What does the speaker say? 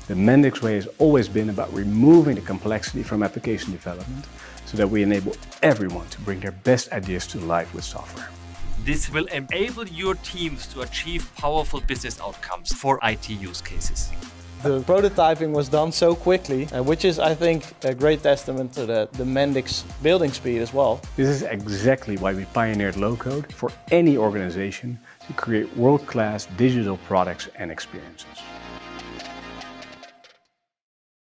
The Mendix way has always been about removing the complexity from application development so that we enable everyone to bring their best ideas to life with software. This will enable your teams to achieve powerful business outcomes for IT use cases. The prototyping was done so quickly, which is, I think, a great testament to the Mendix building speed as well. This is exactly why we pioneered low-code for any organization to create world-class digital products and experiences.